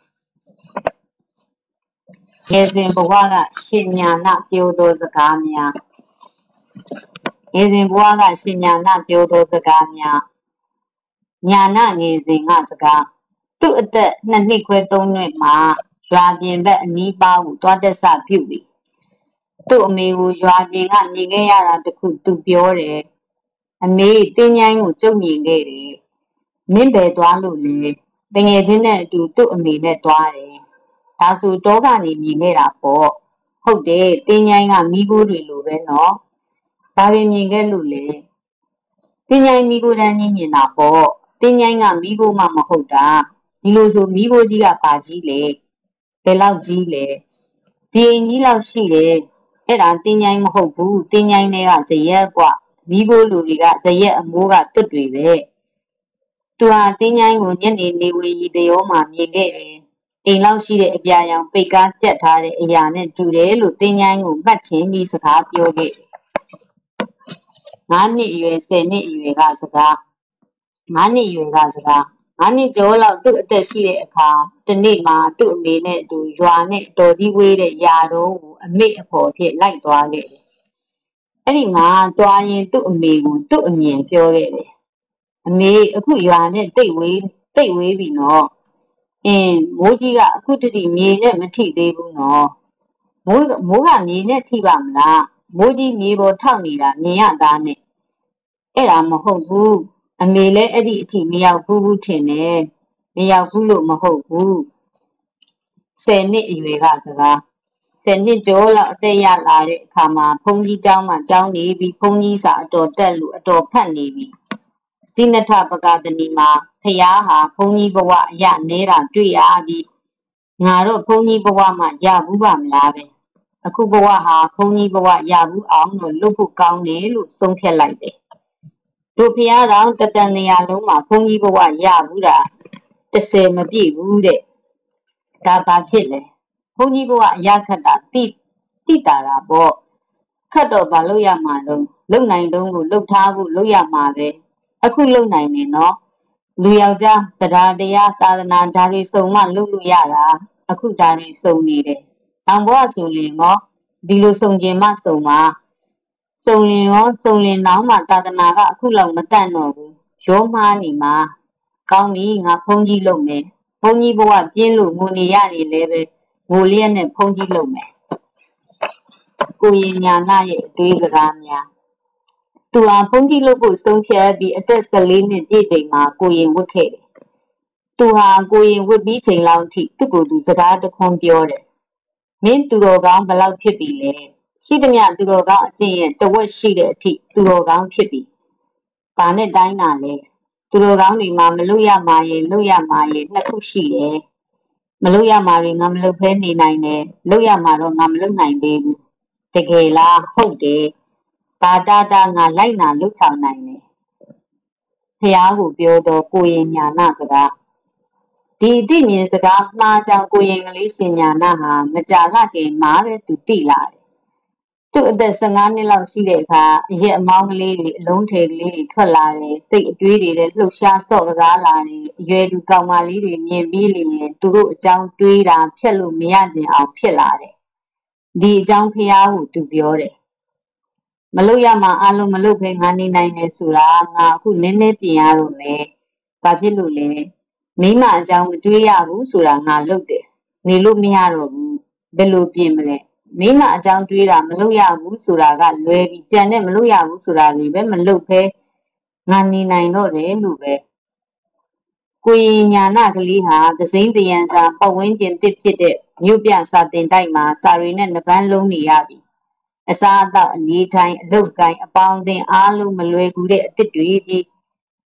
ရေစဉ်ဘဝကရှင်ညာနာပြောသောစကားများရေစဉ်ဘဝကရှင်ညာနာပြောသောစကားများညာနာငယ်စဉ်ကစကားသူ့အသက်နှစ်နှစ်ခွဲသုံးနှစ်မှာရွာပြင်ဘက်အနီးပါးကိုတွားတက်ဆပြုပြီသူ့အမေကိုရွာပြင်ကမြင်ခဲ့ရတာတခုသူပြောတယ်အမေတင်းញိုင်းကိုကြုတ်မြင်ခဲ့တယ်မင်းပဲသွားလို့လေတငယ်ချင်းနဲ့အတူသူ့အမေနဲ့သွားတယ်ဒါဆိုတောကနေမြင်ခဲ့တာပေါ့ဟုတ်တယ်တင်းញိုင်းကမိခိုးတွေလိုပဲနော်ဘာပဲမြင်ခဲ့လို့လဲတင်းញိုင်းမိခိုးတန်းကြီးမြင်တာပေါ့တင်းញိုင်းကမိခိုးမှမဟုတ်တာဒီလိုဆိုမိခိုးကြီးကပါကြီးလေဘယ်လောက်ကြီးလဲဒီအိမ်ကြီးလောက်ရှိတယ်အဲ့ဒါတင်းញိုင်းမဟုတ်ဘူးတင်းញိုင်းတွေကဇရက်ကွမိခိုးလူတွေကဇရက်အမိုးကတွတ်တွေပဲသူဟာတင်းញိုင်းကိုညနေနေဝေရီတရောမှမြင်ခဲ့တယ်အိမ်လောက်ရှိတဲ့အပြာရောင်ပိတ်ကားကျက်ထားတဲ့အရာနဲ့တူတယ်လို့တင်းញိုင်းကိုမှတ်ထင်ပြီးစကားပြောခဲ့ငါးနှစ်အရွယ်ဆယ်နှစ်အရွယ်ကစကားငါးနှစ်အရွယ်ကစကားငါးနှစ်ကျော်လောက်သူ့အသက်ရှိတဲ့အခါတနေ့မှသူ့အမေနဲ့အတူရွာနဲ့အတော်ကြီးဝေးတဲ့ယာတော့ကိုအမေအဖော်ဖြစ်လိုက်သွားခဲ့တယ်အဲ့ဒီမှာသွားရင်သူ့အမေကိုသူ့အမြင်ပြောခဲ့တယ်အမေအခုရွာနဲ့တိတ်ဝေးတိတ်ဝေးပြီနော်အင်းမိုးကြီးကအခုတည်းမြေနဲ့မထိသေးဘူးနော်မိုးမိုးကမြေနဲ့ထိပါမလားမိုးကြီးမြေပေါ်ထောက်နေတာမြင်ရသားနဲ့အဲ့ဒါမဟုတ်ဘူးအမေလည်းအဲ့ဒီအထိမရောက်ဘူးဘူးထင်တယ်မရောက်ဘူးလို့မဟုတ်ဘူးဆယ်နှစ်အရွယ်ကစကားဆယ်နှစ်ကျော်လောက်အသက်ရလာတဲ့အခါမှာဘုန်းကြီးเจ้าမှာကျောင်းနေပြီးဘုန်းကြီးစာအတော်တက်လို့အတော်ဖတ်နေပြီစိနထပကတဏီမှာဖယားဟာဘုန်းကြီးဘဝအရနေတာတွေ့ရပြီးငါတော့ဘုန်းကြီးဘဝမှာရဘူးပါမလားပဲအခုဘဝဟာဘုန်းကြီးဘဝရဘူးအောင်လို့လုပ်ဖို့ကောင်းတယ်လို့ဆုံးဖြတ်လိုက်တယ်တို့ဖယားတော်တတန်နေရာလုံးမှာဘုန်းကြီးဘဝရဘူးတာတစ်ဆယ်မပြည့်ဘူးတဲ့ဒါဘာဖြစ်လဲဘုန်းကြီးဘဝအရခတ်တာတိတိတာတာပေါ့ခတ်တော့ဘာလို့ရမှာတော့လုံနိုင်တုံးကိုလှုပ်ထားဖို့လုပ်ရမှာပဲအခုလုံနိုင်နေနော်လူယောက်ျားတရားတရားသာသနာဓာရီစုံမှလုပ်လို့ရတာအခုဓာရီစုံနေတယ်တောင်ဘဝဆိုရင်ငေါဒီလိုစုံခြင်းမှစုံပါစုံလင်ရောစုံလင်နောက်မှသာသနာကအခုလောက်မတန့်တော့ဘူးရောမှားနေမှာကောင်းပြီငါဖုန်းကြီးလုပ်မယ်ဖုန်းကြီးဘဝပြင်းလို့ငိုနေရနေလဲပဲငိုလျက်နဲ့ဖုန်းကြီးလုပ်မယ်ကိုရင်ညာနာရဲ့အတွေးစကားများသူဟာဖုန်းကြီးလုပ်ဖို့ဆုံးဖြတ်ပြီးအသက်ဆယ်လေးနှစ်ပြည့်ချိန်မှာကိုရင်ဝတ်ခဲ့တယ်သူဟာကိုရင်ဝတ်ပြီးချိန်လောက်ထိသူ့ကိုယ်သူစကားတခွန်းပြောတယ်မင်းသူတော်ကောင်းဘယ်လောက်ဖြစ်ပြီလဲရှိသမျှသူတော်ကောင်းအကျင့်ရဲ့တဝက်ရှိတဲ့အထိသူတော်ကောင်းဖြစ်ပြီ။ဘာနဲ့တိုင်းတာလဲသူတော်ကောင်းတွေမှာမလို့ရမှာရင်လို့ရမှာရင်နှစ်ခုရှိတယ်။မလို့ရမှာတွေငါမလို့ဖဲနေနိုင်တယ်။လို့ရမှာတော့ငါမလို့နိုင်သေးဘူး။တကယ်လားဟုတ်တယ်။ဘာတာတာငါလိုက်နာလုဆောင်နိုင်တယ်။ဖျားကိုပြောတော့ကိုရင်ညာနာစကားဒီအသိမြင်စကားမှားကြောင်ကိုရင်ကလေးရှင်ညာနာဟာမကြာခခင်မှာပဲသူတိလာတယ်သူ့အသက်ဆယ်ငါးနှစ်လောက်ရှိတဲ့အခါအရက်အမောင်းကလေးတွေအလုံးထည်ကလေးတွေထွက်လာတယ်စိတ်အတွေးတွေလည်းလှုပ်ရှားဆော့ကစားလာတယ်အရွယ်သူကောင်မလေးတွေမြင်ပြီးလျင်သူတို့အကြောင်းတွေးတာဖြတ်လို့မရကျင်အောင်ဖြစ်လာတယ်ဒီအကြောင်းဖျားကိုသူပြောတယ်မလို့ရမှာအလုံးမလို့ပဲငါနေနိုင်တယ်ဆိုတာငါအခုနည်းနည်းပြင်ရတော့မယ်ဘာဖြစ်လို့လဲမိမအကြောင်းမတွေးရဘူးဆိုတာငါလုပ်တယ်နေလို့မရတော့ဘူးဘယ်လိုပြင်မလဲမိမအကြောင်းတွေးတာမလုပ်ရဘူးဆိုတာကလွယ်ပြီးကြံနဲ့မလုပ်ရဘူးဆိုတာတွေပဲမလုပ်ဖဲငါနေနိုင်တော့တယ်လို့ပဲကိုရင်ညာနာကလေးဟာသစိမ်းတယံစာပတ်ဝန်းကျင်တစ်ဖြစ်တဲ့မြို့ပြစာတင်တိုက်မှာစာရီနဲ့နှပန်းလုံးနေရပြီအစားအသောက်အနေထိုင်အလုပ်ကိုင်အပေါင်းအသင်းအားလုံးမလွယ်ကူတဲ့အစ်စ်တွေကြီး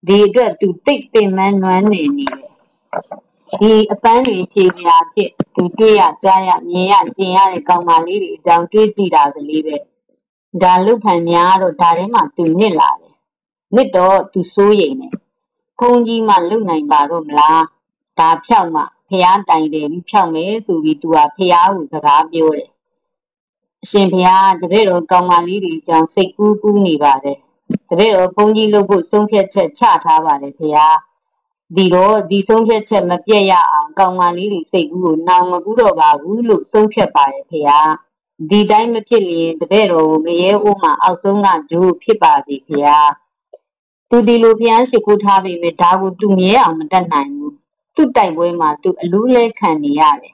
The address to take payment one in the apparently pit to Drea Jaya Nia Jia Kamali down to Jida the liver. Dalu Panyaro Darima to Nilare. Nito to Suyene. Pongi Maluna in Barum La. Da Piama, Pia Dine, Piame, so we do a Pia with the Rabiore. Shimpia, the Vero Kamali, John Seku Nivare. The Vero Pongi Logo Sonket Chat Havare Pia. The road, the Sonket Mapia, Kamali, Seku, now Maguro Bagu, look Sonket by Pia. The Dime Pili, the Vero, Gaye Uma, Alsona, Jew, Pipa, the Pia. To the Lupian, she could have a metago to me on the nine. To Taiwema to Lule Caniare.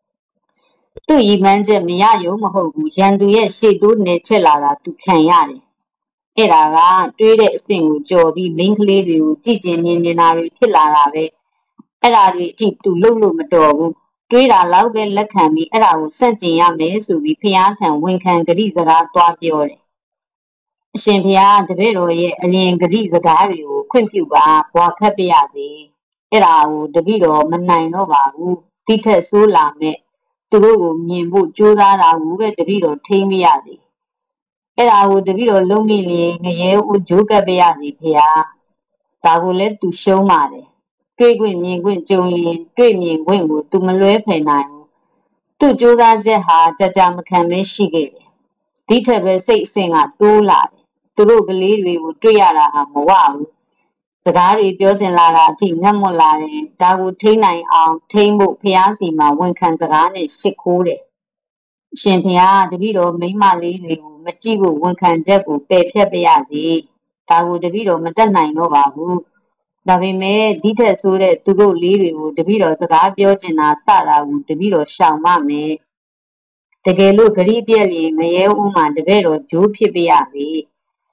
To imagine Miayo Mahogu, Yandu, she do Nechelara to Canyare. Eraga, treated sing Jodi, Binkley, Gijin in Tilarave. Erari deep to Lulu Madogu. Treat a loud and Lacami, Era was sending Yames to be Piat and Winkan Grizara Tuapiore. Shimpia, the Veroe, Alien Grizagari, Quimpuba, Quacapiazi. Era the Viro, Manainova, Tita Sula me. Turu, Nimbu, Jura, Uve, the Viro, Tamiadi. Era the Viro Lumili, Naye, Ujuga Beazi, Pia. Tavule to show Mare. Twin Mingwin Jolin, Twin Mingwin, to Malay Penine. To Jura Jeha, Jajam Kame Shige. Tita will say sing at two lad. Turu believe we would triara a wow. Sagari Biotin Lara, Tim Namolare, Dawu Tinai on Tambo Piazima, when Kanzarani Shikure. Shimpia, the Vido, Mimali, Machibu, when Kanjabu, Pepe Piazzi, Dawu the Vido, Matanai Nova. Davi me dita sure Turu Liri, the Vido, Sagar Biotina, Sara, the Vido Shamame. The Gelu Garibiali, Maye Uma, the Vero, Ju Piazi.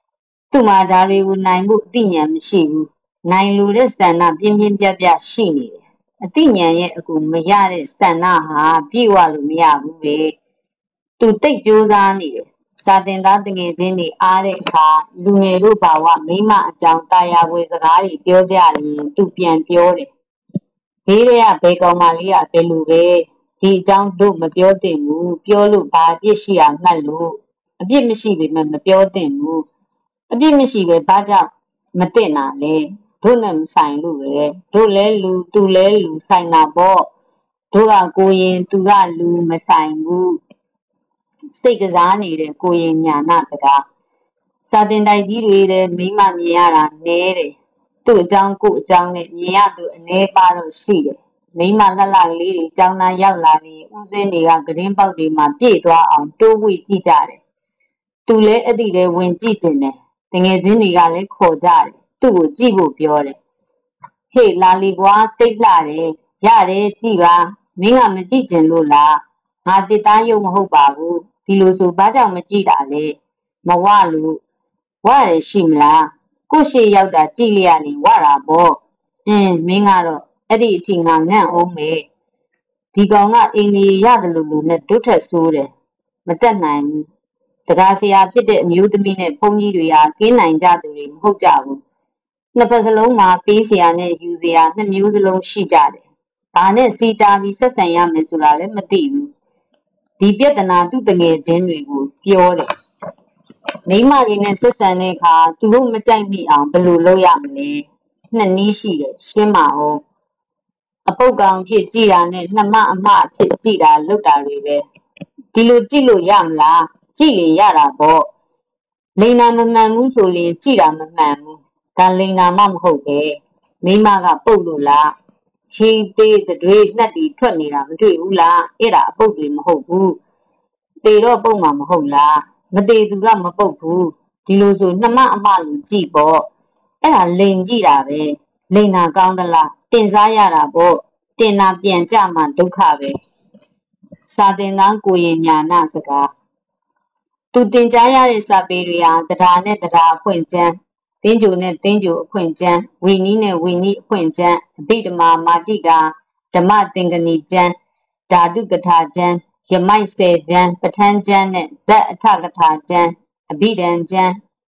Tumadari would nine book Dinian Shivu. Nine ludes stand up in Yabia Shini. A Dinian yet a good Mayare stand aha, Piwalumia. To take Josani. Satin nothing is in the Areka, Lunerubawa, Mima, Jantaya with the Gari, Piojari, Tupian Piore. Zilia Bego Malia Peluve. He jumped do Mabiotin, Piolu, Padishia, Malu. A bit machine with Mabiotin. A bit machine with Baja Matena, le, Tunum sign Lue, Tule Lu, Tule Lu, sign a bo, Tua going to that Lu, Massign Wu. Sigazani, Goyin Yanazaga. Sudden idea, Mima Miara, Nere. To Jang Ku Jang, Niatu, Neparo Sea. Mima Lala Lily, Jana Yalani, Uzenia, Green Body, my Pidwa on two weeks. To let a delay when Jitine. Thing is in the Gale Kojari. To Jibu Piore. Hey, Laligua, take Lare. Yare, Jiva. Minga Majijan Lula. Haditayo Mohobabu. Pilusu Baja Majidale. Mawalu. What is Shimla? Kushi Yauda Tiliani, Warabo. Eh, Mingaro. Eddie Tinga Ome. Tigonga in the Yadalulu, Netuta Sure. Matanine. The Garcia Pit Mudamine Pongiria, Kina Jadurim, Hojabu. Napazaloma, Pisiane, Usia, the Mudalo Shijade. Tane Sita Visasaya Mesurale Mativu. The Vietnam to the gay general, Piore. Neymarin and Sasaneka, to whom Matami on Belulo Yamle. Nanishi, Shimao. A pogang hit Giran, Nama Ma Pit Gida, look at river. Tilo Gilo Yamla, Gili Yarabo. Lena Mamusuli, Gira Mamu. Talina Mam Hoke. Mimaga Polula. She did the dread nutty twenty ram, Dreula, Era Bodim Hoku. They rob Bomam Hola. Made the gum Boku. Tiloso Nama Malu Jibo. Era Lane Girave. Lena Gandala. Tenzayara Bo. Tena Pianjama Dukave. Sadengan Guinya Nazaga. To Tinjaya is Saberia, the Rane, the Ra Quinjan. Tinju ne Tinju Quinjan. We need a Winnie Quinjan. Bidma Madiga. The Martingani Jan. Dadugata Jan. You might say Jan, Patan Jan, Zat Tagata Jan. A Bidan Jan.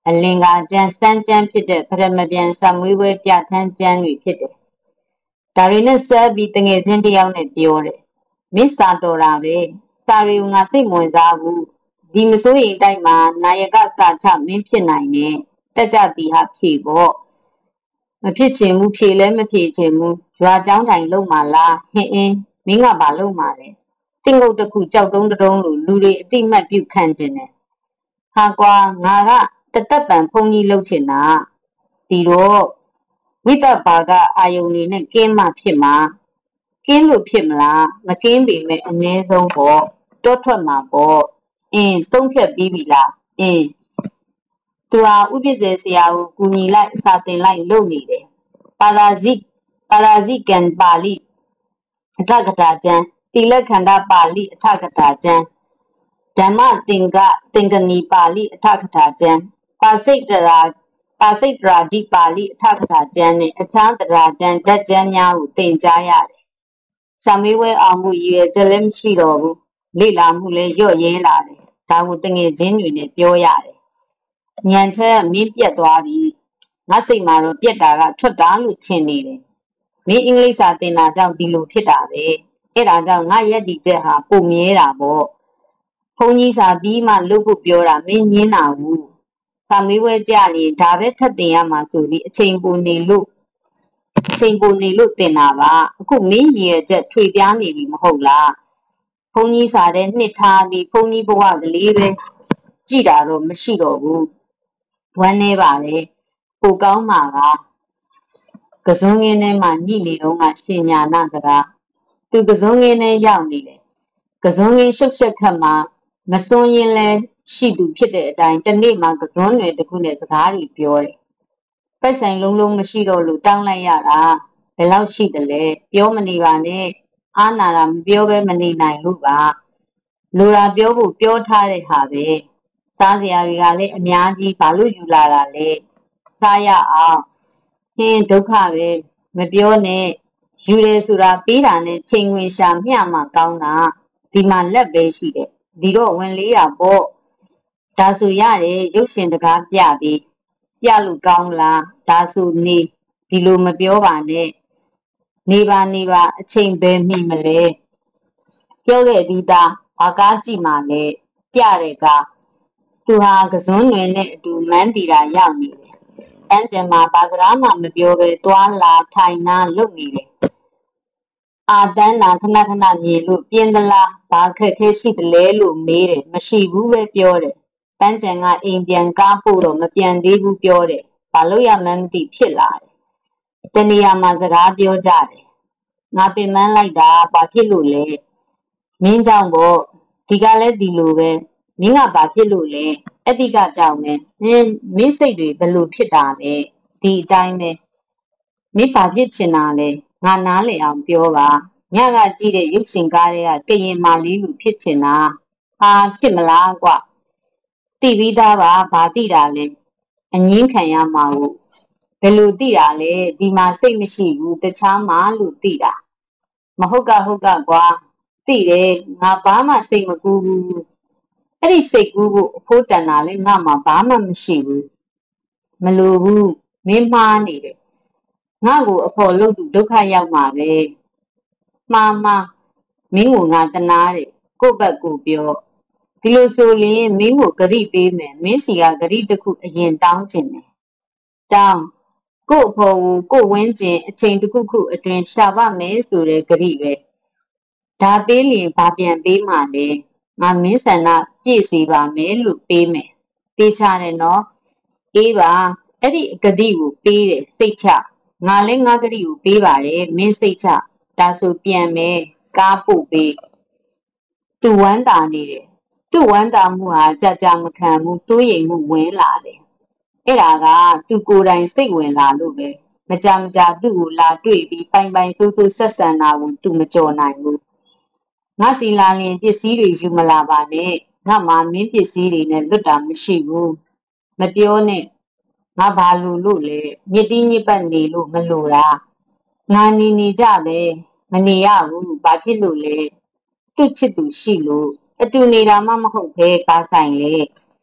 အလင်္ကာကျမ်းစမ်းကျမ်းဖြစ်တဲ့ပရမပြန်စာမွေးပွဲပြဋ္ဌာန်းကျမ်းတွေဖြစ်တယ်ဒါတွေနဲ့ဆက်ပြီးတငယ်ချင်းတယောက်နဲ့ပြောတယ်မင်းစာတော်တာပဲစာတွေကိုငါစိတ်ဝင်စားဘူးဒီမစိုးရိမ်တိုက်မှာနာယကစာချမင်းဖြစ်နိုင်တယ်တက်ကြသည်ဟာဖြေပေါ့မဖြစ်ချင်ဘူးဖြေလဲမဖြေချင်ဘူးရွာเจ้าတိုင်လုံမာလားဟင်းအင်းမင်းကဘာလုံမာလဲတင်းငုတ်တစ်ခုကြောက်တုံးတုံးလို့လူတွေအတိမတ်ပြုခံကျင်တယ်ဟာကွာငါကတသက်ပံဖုန်ကြီးလှုပ်ချင်တာဒီတော့ဝိတ္တဘာကအာယုန်တွေနဲ့ကင်းမှဖြစ်မှာကင်းလို့ဖြစ်မလားမကင်းပေမဲ့အနည်းဆုံးပေါ့တောထွက်မှာပေါ့အင်းဆုံးဖြတ်ပြီးပြီလားအင်းသူဟာဥပ္ပဇေဆရာကိုကူညီလိုက်စာတင်လိုက်လုပ်နေတယ်ပါရာဇိပါရာဇိကံပါဠိအထကထာကျမ်းတိလခန္ဓာပါဠိအထကထာကျမ်းဓမ္မသင်္ကသင်္ကနီပါဠိအထကထာကျမ်းပါစိတ်တရာပါစိတ်တရာဒီပါဠိအထကထာကျမ်းနဲ့အခြားတရာကျမ်းဓာတ်ကျမ်းများကိုသင်ကြားရတယ်စာမေးပွဲအောင်မှုရည်ရွယ်ချက်လည်းမရှိတော့ဘူးလေ့လာမှုလည်းလျော့ရဲလာတယ်ဒါကိုတငယ်ချင်းတွေနဲ့ပြောရတယ်ညံထက်မင်းပြတ်သွားပြီငါစိတ်မှာတော့ပြတ်တာကထွက်တာလို့ထင်နေတယ်မင်းအင်္ဂလိပ်စာသင်တာကြောင့်ဒီလိုဖြစ်တာပဲအဲ့ဒါကြောင့်ငါရက်ဒီချက်ဟာပုံမြဲတာပေါ့ဘုန်းကြီးစာပြီးမှလုပ်ဖို့ပြောတာမင်းညင်းတာဘူးစာမေးပွဲကြရင်ဒါပဲထပ်တင်ရမှာဆိုပြီးအချိန်ပိုနေလို့အချိန်ပိုနေလို့တင်တာပါအခုမင်းရည်ရချက်ထွေပြားနေပြီမဟုတ်လားဘုန်းကြီးစာတဲ့နှစ်ထားပြီးဘုန်းကြီးဘဝကလေးပဲကြည်တာတော့မရှိတော့ဘူးဝမ်းနေပါလေပိုကောင်းမှာပါကစုံငင်းထဲမှာညှိနေတော့ကရှင်ညာနာစကားသူကစုံငင်းထဲရောက်နေတယ်ကစုံငင်းရှုပ်ရှက်ခတ်မှာမစွန်းရင်လဲရှိသူဖြစ်တဲ့အတိုင်းတနေ့မှကစွန်းတွေတခုနဲ့စကားတွေပြောတယ်ပိုက်ဆိုင်လုံးလုံးမရှိတော့လို့တောင်းလိုက်ရတာဘယ်လောက်ရှိတယ်လဲပြောမနေပါနဲ့အာနာတာမပြောဘဲမနေနိုင်လို့ပါလူရာပြောဖို့ပြောထားတဲ့ဟာပဲစားစရာတွေကလည်းအများကြီးဘာလို့ယူလာတာလဲစားရအောင်ဟင်းဒုက္ခပဲမပြောနဲ့ယူတယ်ဆိုတာပေးတာနဲ့ချိန်ဝင်ရှာမျှမှကောင်းတာဒီမှာလက်ပဲရှိတယ်ဒီတော့ဝင်လေးရပေါ့ဒါဆိုရတယ်ရုပ်ရှင်တကားပြပြီးပြလို့ကောင်းလားဒါဆိုနေဒီလိုမပြောပါနဲ့နေပါနေပါအချိန်ပဲမိမလဲပြောခဲ့ပြီးသားဘာကားကြည့်မှလဲပြတဲ့ကားသူဟာကစွန်းတွေနဲ့အတူမန်းတီတာရောက်နေတယ်အန်းကျင်မှာဘာစကားမှမပြောပဲသွားလာထိုင်နာလုပ်နေတယ်အာတန်းနာခဏခဏမြင်လို့ပြင်းသလားဘာခက်ခဲရှိတယ်လဲလို့မေးတယ်မရှိဘူးပဲပြောတယ်ပန်းကျန်ကအိမ်ပြန်ကားဖို့တော့မပြန်သေးဘူးပြောတယ်ဘာလို့ရမှန်းမသိဖြစ်လာတယ်တနေရာမှာစကားပြောကြတယ်ငါပင်ပန်းလိုက်တာဘာဖြစ်လို့လဲမင်းကြောင့်ပေါ့ဒီကလည်းဒီလိုပဲမင်းကဘာဖြစ်လို့လဲအတိကကြောင့်ပဲမင်းမင်းစိတ်တွေဘယ်လိုဖြစ်တာလဲဒီအတိုင်းပဲမင်းဘာဖြစ်ချင်တာလဲငါနားလည်အောင်ပြောပါညကကြည့်တဲ့ရုပ်ရှင်ကားတွေကကရင်မာလေးလူဖြစ်ချင်တာဟာဖြစ်မလားကွတိပြီးသားပါဘာတိတာလဲအငင်းခံရမှာကိုဘယ်လိုတိတာလဲဒီမှာစိတ်မရှိဘူးတခြားမှာလို့တိတာမဟုတ်ကဟုတ်ကကွာတိတယ်ငါဘာမှစိတ်မကူးဘူးအဲ့ဒီစိတ်ကူးဖို့အဖိုးတန်တာလဲငါမှဘာမှမရှိဘူးမလိုဘူးမင်းမှားနေတယ်ငါ့ကိုအဖို့လို့သူဒုက္ခရောက်မှာပဲမှားမှားမင်းကိုငါတနာတယ်ကိုယ့်ဘက်ကိုပြောဒီလိုဆိုရင်မင်းကိုဂရိပေးမယ်မင်းစီကဂရိတစ်ခုအရင်တောင်းချင်တယ်တောင်းကိုယ့်အဖို့ကိုကိုဝင်းကျင်အချိန်တစ်ခုခုအတွင်းရှာပါမယ်ဆိုတဲ့ဂရိပဲဒါပေးရင်ဘာပြန်ပေးမှလဲငါမင်းဆန္ဒပြည့်စေပါမယ်လို့ပေးမယ်တေးချတယ်နော်အေးပါအဲ့ဒီဂတိကိုပေးတယ်စိတ်ချငါလည်းငါဂတိကိုပေးပါတယ်မင်းစိတ်ချဒါဆိုပြန်မယ်ကားပို့ပေးသူဝမ်းတာနေတယ်သူဝမ်းတာမှုဟာကြကြမခံဘူးစိုးရိမ်မှုဝင်လာတယ်အဲ့ဒါကသူကိုယ်တိုင်စိတ်ဝင်လာလို့ပဲမကြမကြသူ့ကိုလာတွေ့ပြီးပိုင်ပိုင်ဆိုးဆိုးဆက်ဆံတာကိုသူမကြော်နိုင်ဘူးငါစီလာရင်ပစ္စည်းတွေယူမလာပါနဲ့ငါမှမင်းပစ္စည်းတွေနဲ့လွတ်တာမရှိဘူးမပြောနဲ့ငါဘာလို့လို့လဲညစ်တီးညစ်ပတ်နေလို့မလို့တာငါနေနေကြပဲမနေရဘူးဘာဖြစ်လို့လဲသူ့ချစ်သူရှိလို့အတူနေတာမှမဟုတ်ပဲဘာဆိုင်လဲ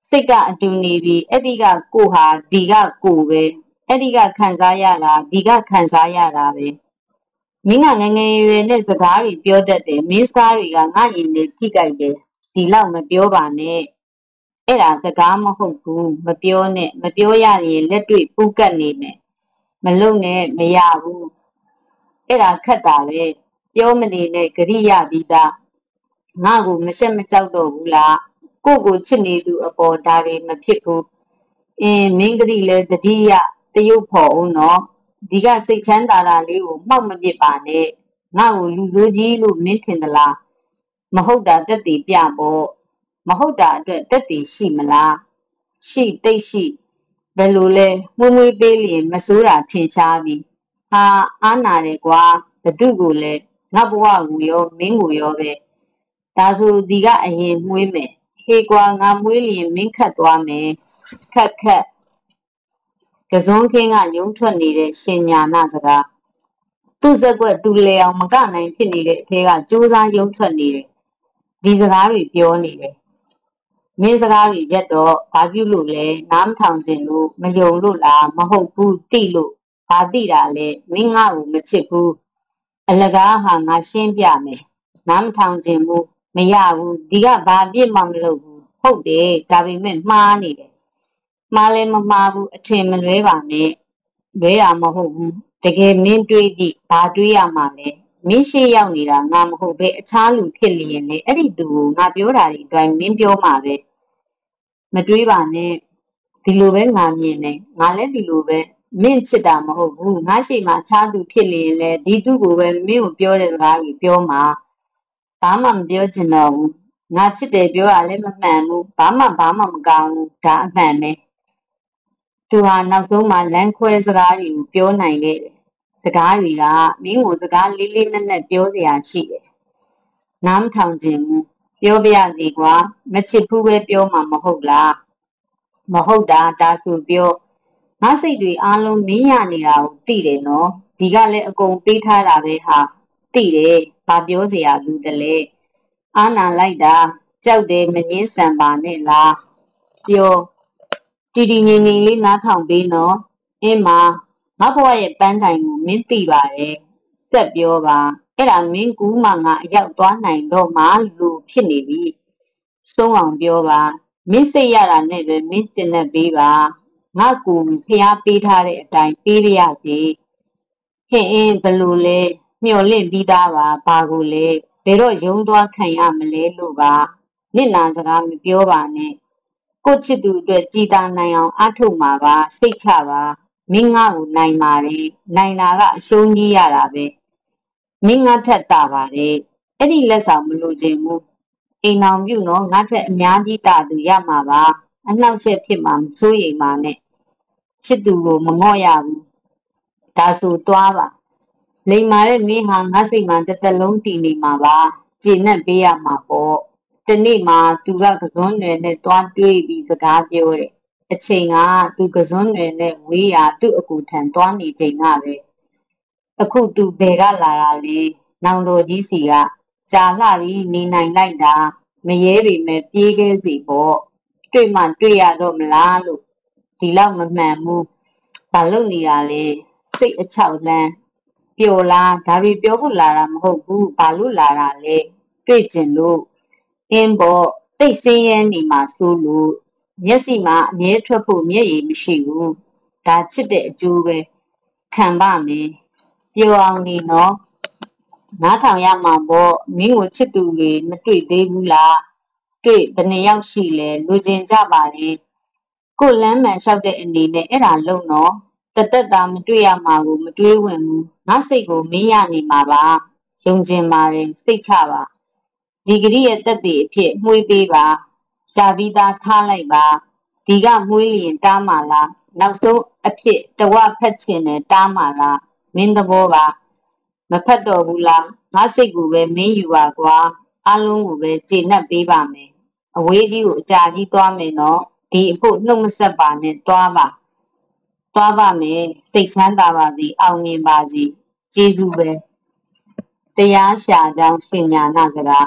စိတ်ကအတူနေပြီးအဲ့ဒီကကိုဟာဒီကကိုပဲအဲ့ဒီကခံစားရတာဒီကခံစားရတာပဲမင်းကငငယ်ရွယ်နဲ့စကားတွေပြောတတ်တယ်မင်းစကားတွေကငါရင်နဲ့ကြည့်ကြိုက်တယ်ဒီလောက်မပြောပါနဲ့အဲ့ဒါစကားမဟုတ်ဘူးမပြောနဲ့မပြောရရင်လက်တွေ့ပူးကတ်နေမယ်မလုံနဲ့မရဘူးအဲ့ဒါခက်တာပဲပြောမနေနဲ့ဂရိယပြီးသားငါ့ကိုမရှက်မကြောက်တော့ဘူးလားကိုကိုချစ်နေသူအပေါ်ဒါတွေမဖြစ်ဘူးအင်းမင်းဂရိလဲတတိယတရုပ်ဖို့အောင်နော်ဒီကစိတ်ချမ်းသာတာလေးကိုမှောက်မပစ်ပါနဲ့ငါ့ကိုလူဆိုးကြီးလို့မင်းထင်သလားမဟုတ်တာတက်တည်ပြပေါ့မဟုတ်တာအတွက်တက်တည်ရှိမလားရှိတိတ်ရှိဘယ်လိုလဲမှုမွေးပေးလျင်မစိုးတာထင်ရှားပြီဟာအားနာတယ်ကွာဘသူကိုလဲငါဘဝကိုရောမင်းကိုရောပဲဒါဆိုဒီကအရင်မွေးမယ်ဟေးကွာငါမွေးလျင်မင်းခတ်သွားမယ်ခက်ခက်ကစွန်းခင်းကရုံထွက်နေတဲ့ရှင်ညာနာစကားသူ့စက်ကွက်သူလေအောင်မကနိုင်ဖြစ်နေတဲ့အထဲကစူးစမ်းရုံထွက်နေတယ်ဒီစကားတွေပြောနေတယ်မင်းစကားတွေရက်တော့ဘာပြုလို့လဲနားမထောင်ကျင်လို့မယုံလို့လားမဟုတ်ဘူးတိလို့ဘာတိတာလဲမင်းငါ့ကိုမချစ်ဘူးအလကားဟာငါရှင်းပြမယ်နားမထောင်ကျင်ဘူးမရဘူးဒီကဘာအပြစ်မှမလုပ်ဘူးဟုတ်တယ်ဒါပေမဲ့မှားနေတယ်မှားလဲမမှားဘူးအထင်မလွဲပါနဲ့လွဲတာမဟုတ်ဘူးတကယ်မင်းတွေးကြည့်ဘာတွေးရမှာလဲမင်းရှိရောက်နေတာငါမဟုတ်ပဲအခြားလူဖြစ်လျင်လေအဲ့ဒီသူကိုငါပြောတာဒီအတိုင်းမင်းပြောမှာပဲမတွေးပါနဲ့ဒီလိုပဲငါမြင်နေငါလည်းဒီလိုပဲမင်းချစ်တာမဟုတ်ဘူးငါရှိမှအခြားသူဖြစ်လျင်လေဒီသူကိုပဲမင်းကိုပြောတဲ့စကားကိုပြောမှာဘာမှမပြောချင်တော့ဘူးငါချစ်တယ်ပြောတာလည်းမမှန်ဘူးဘာမှဘာမှမကောင်းဘူးဒါအမှန်ပဲသူဟာနောက်ဆုံးမှလမ်းခွဲစကားတွေကိုပြောနိုင်ခဲ့တယ်စကားတွေကမင်းကိုစကားလေးလေးနက်နက်ပြောစရာရှိတယ်နားမထောင်ချင်ဘူးပြောပြရစီကွာမချစ်ဘူးပဲပြောမှာမဟုတ်လားမဟုတ်တာဒါဆိုပြောငါစိတ်တွေအားလုံးမင်းရနေတာကိုသိတယ်နော်ဒီကလည်းအကုန်ပေးထားတာပဲဟာသိတယ်ဘာပြောစရာလူတလဲအာနာလိုက်တာကြောက်တယ်မငင်းဆန်ပါနဲ့လားပြောတီတီငိမ့်ငိမ့်လေးနားထောင်ပေးနော်အင်းမငါဘဝရဲ့ပန်းတိုင်ကိုမင်းသိပါတယ်ဆက်ပြောပါအဲ့ဒါမင်းကူးမှငါအရောက်သွားနိုင်တော့မှလို့ဖြစ်နေပြီဆုံးအောင်ပြောပါမင်းစိတ်ရတာနဲ့ပဲမင်းကျင်တတ်ပေးပါငါကူဖျားပေးထားတဲ့အတိုင်းပေးရစီဟင်အင်းဘလို့လဲမျော်လင့်ပြီးသားပါဘာကိုလဲဘယ်တော့ယုံသွားခံရမလဲလို့ပါနစ်နာစကားမပြောပါနဲ့ကိုချစ်သူအတွက်ကြည်တာနိုင်အောင်အားထုတ်မှာပါစိတ်ချပါမင်းငါ့ကိုနိုင်ပါတယ်နိုင်တာကအရှုံးကြီးရတာပဲမင်းငါထက်တာပါတယ်အဲ့ဒီလက်ဆောင်မလိုချင်ဘူးအိမ်အောင်ပြုနော်ငါထက်အများကြီးတာသူရမှာပါအနှောက်အယှက်ဖြစ်မှာမစိုးရိမ်ပါနဲ့ချစ်သူကိုမမော့ရဘူးဒါဆိုတွားပါလိမ်မာတဲ့မင်းဟာငါစိတ်မှာတစ်သက်လုံးတည်နေမှာပါကျေနပ်ပေးရမှာပေါ့တနေ့မှသူကကစွန်းနယ်နဲ့တွားတွေးပြီးစကားပြောတယ်အချိန်ကသူကစွန်းနယ်နဲ့ဝေးရာသူ့အကူထံတွားနေချိန်ကပဲအခုသူဘယ်ကလာတာလဲနောင်တော်ကြီးစီကကြာလှပြီးနေနိုင်လိုက်တာမရဲပေမဲ့ပြေးခဲ့စီပေါ့တွေ့မှတွေ့ရတော့မလားလို့ဒီလောက်မမှန်ဘူးဘာလို့နေရလဲစိတ်အချောက်လန်းပျော်လားဒါတွေပြောဖို့လာတာမဟုတ်ဘူးဘာလို့လာတာလဲတွေ့ကျင်လို့အင်းပေါ့တိတ်ဆင်းရဲနေမှာစိုးလို့မျက်စိမှာအမြဲထွက်ဖို့မျက်ရည်မရှိဘူးဒါချစ်တဲ့အကျိုးပဲခံပါမယ်ပျော်အောင်နေနော်နားထောင်ရမှာပေါ့မင်းကိုချစ်သူတွေမတွေ့သေးဘူးလားတွေ့ဘယ်နှယောက်ရှိလဲလူကျင်ကြပါလေကိုလမ်းမှန်လျှောက်တဲ့အနေနဲ့အဲ့ဒါလုံနော်တသက်တာမတွေ့ရမှာကိုမတွေးဝင်ဘူးငါစိတ်ကိုမင်းရနေမှာပါယုံကျင်ပါတယ်စိတ်ချပါဒီဂရိရဲ့တက်တည်အဖြစ်မှုေးပေးပါရှားပြီးသားထားလိုက်ပါဒီကမှုေးလျင်တားမှာလားနောက်ဆုံးအဖြစ်တဝဖက်ချင်တယ်တားမှာလားမင်းသဘောပါမဖက်တော့ဘူးလားငါစိတ်ကိုပဲမင်းယူပါကွာအလုံးကိုပဲကျေနပ်ပေးပါမယ်အဝေးကြီးကိုအကြာကြီးသွားမယ်နော်ဒီအဖို့နှုတ်မဆက်ပါနဲ့သွားပါသွားပါမယ်စိတ်ချမ်းသာပါစေအောင်မြင်ပါစေကျေးဇူးပဲတရားရှာကြောင်းစင်ညာနာစကား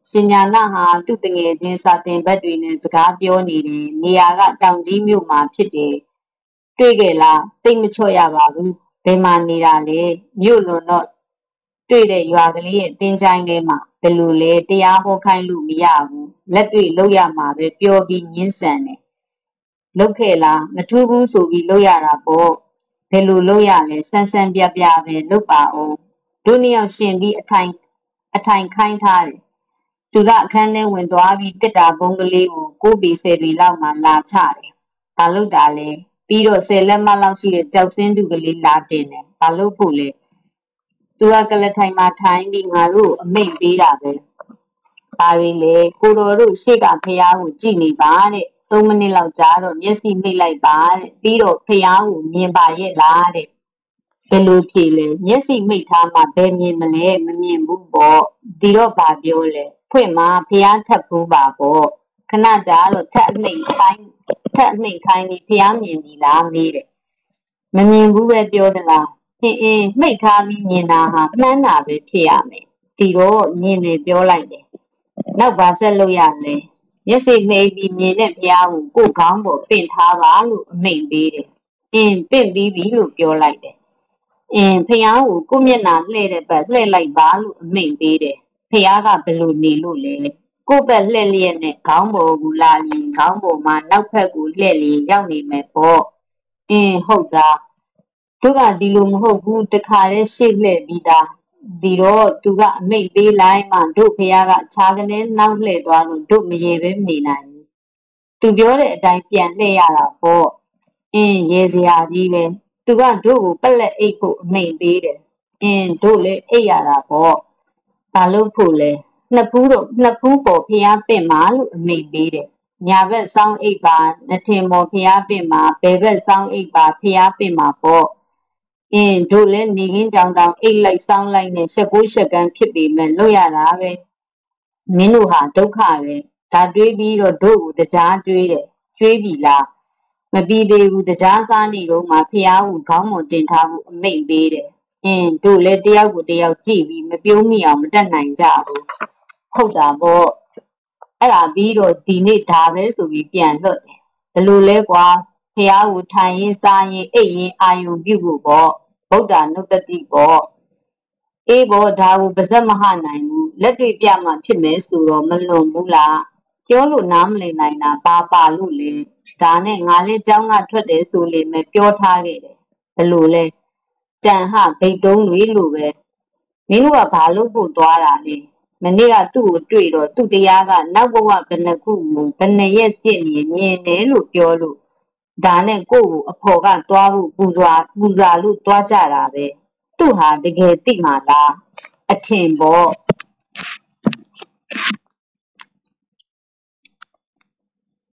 ရှင်ညာနာဟာသူ့တငယ်ချင်းစာတင်ဘက်တွေနဲ့စကားပြောနေတယ်နေရာကတောင်ကြီးမြို့မှာဖြစ်တယ်တွေ့ခဲ့လားသိမချော့ရပါဘူးဘယ်မှာနေတာလဲမြို့လွန်တော့တွေ့တဲ့ရွာကလေးရဲ့တင်းချိုင်းထဲမှာဘယ်လိုလဲတရားဟောခိုင်းလို့မရဘူးလက်တွေ့လောက်ရမှာပဲပြောပြီးညှင်းဆန်တယ်လုတ်ခဲ့လားမထူးဘူးဆိုပြီးလုတ်ရတာပေါ့ဘယ်လိုလုတ်ရလဲဆန်းဆန်းပြပြပဲလုတ်ပါအောင်တို့နှစ်ယောက်ရှင်ပြီးအထိုင်အထိုင်ခိုင်းထားတယ်သူကအခန်းထဲဝင်သွားပြီးတစ်တာပုံးကလေးကိုကိုးပေဆယ်ပေလောက်မှလာချတယ်ဘာလုတ်တာလဲပြီးတော့ဆယ်လက်မလောက်ရှိတဲ့ကြောက်စင်းတူကလေးလာတင်တယ်ဘာလုတ်ဖို့လဲသူကကလထိုင်မှာထိုင်ပြီးငါတို့အမိတ်ပေးတာပဲဘာတွေလဲကိုတော်တို့ရှေ့ကဖះကိုကြည်နေပါတဲ့သုံးမိနစ်လောက်ကြာတော့မျက်စိမိတ်လိုက်ပါတဲ့ပြီးတော့ဖះကိုမြင်ပါရဲ့လားတဲ့ဘယ်လိုဖြေလဲမျက်စိမိတ်ထားမှဘယ်မြင်မလဲမမြင်ဘူးပေါ့ဒီတော့ဘာပြောလဲဖွင့်မှာဖះထပ်ဘူးပါပေါ့ခဏကြာတော့ထပ်အမိတ်ခိုင်းထပ်အမိတ်ခိုင်းပြီးဖះမြင်ပြီလားမေးတယ်မမြင်ဘူးပဲပြောသလားဟင်းအင်းမိတ်ထားပြီးမြင်တာဟာမှန်းတာပဲဖြစ်ရမယ်ဒီတော့မြင်တယ်ပြောလိုက်တယ်နောက်ပါဆက်လို့ရလဲမျက်စိမိတ်ပြီးမြင်တဲ့ဖះကိုကိုခေါင်းပေါ်ပင့်ထားပါလို့အမိန့်ပေးတယ်အင်းပင့်ပြီးပြီလို့ပြောလိုက်တယ်အင်းဖះကိုကိုမျက်နှာလှည့်တဲ့ဘက်လှည့်လိုက်ပါလို့အမိန့်ပေးတယ်ဖះကဘယ်လိုနေလို့လဲကိုဘက်လှည့်လျက်နဲ့ခေါင်းပေါ်ကိုလာရင်ခေါင်းပေါ်မှာနောက်ဖက်ကိုလှည့်လျင်ရောက်နေမယ်ပေါ့အင်းဟုတ်သားသူကဒီလိုမဟုတ်ဘူးတခါတည်းရှေ့လှည့်ပြီးသားဒီတော့သူကအမိတ်ပေးလိုက်မှတို့ဖះကခြားကနေနောက်လှည့်သွားလို့တို့မရေပဲမနေနိုင်ဘူးသူပြောတဲ့အတိုင်းပြန်လှည့်ရတာပေါ့အင်းရေစရာကြီးပဲသူကတို့ကိုပက်လက်အိတ်ဖို့အမိတ်ပေးတယ်အင်းတို့လည်းအိတ်ရတာပေါ့ဘာလို့ဖို့လဲနှစ်ဖူးတော့နှစ်ဖူးပေါ်ဖះပင့်မှာလို့အမိတ်ပေးတယ်ညာဘက်ဆောင်းအိတ်ပါနှထင်ပေါ်ဖះပင့်မှာဘယ်ဘက်ဆောင်းအိတ်ပါဖះပင့်မှာပေါ့အင်းတို့လည်းနေခင်းကြောင်တောင်အိတ်လိုက်ဆောင်းလိုက်နဲ့ရှက်ကိုရှက်ကန်းဖြစ်ပေမဲ့လွတ်ရတာပဲမင်းတို့ဟာဒုက္ခပဲဒါတွေးပြီးတော့တို့ကိုတရားကျွေးတယ်ကျွေးပြီလားမပြီးသေးဘူးတရားစားနေတော့မှဖះကိုခေါင်းပေါ်တင်ထားဖို့အမိတ်ပေးတယ်အင်းတို့လည်းတယောက်ကိုတယောက်ကြည့်ပြီးမပြုံးမိအောင်မတတ်နိုင်ကြဘူးဟုတ်တာပေါ့အဲ့ဒါပြီးတော့ဒီနေ့ဒါပဲဆိုပြီးပြန်လွတ်တယ်ဘယ်လိုလဲကွာဖះကိုထိုင်ရင်စားရင်အိတ်ရင်အာယုံပြုဖို့ပေါ့ဗုဒ္ဓနုတ္တိပေါ့အေးဘောဒါကိုပါဇက်မဟနိုင်ဘူးလက်တွေ့ပြမှဖြစ်မယ်ဆိုတော့မလွန်ဘူးလားပြောလို့နားမလည်နိုင်တာဘာပါလို့လဲဒါနဲ့ငါလည်းเจ้าကထွက်တယ်ဆိုလေမဲ့ပြောထားခဲ့တယ်ဘယ်လိုလဲတန်ဟဗိတ်တုံးတွေလို့ပဲမင်းတို့ကဘာလို့ပို့သွားတာလဲမနေ့ကသူ့ကိုတွေ့တော့သူ့တရားကနောက်ဘဝဘယ်နှခုကိုဘယ်နှရက်ကြည့်နေမြင်တယ်လို့ပြောလို့ဒါနဲ့ကိုယ့်ကိုအဖော်ကသွားဖို့ပူဇွာပူဇာလို့သွားကြတာပဲသူ့ဟာတကယ်သိမှလားအထင်ပေါ့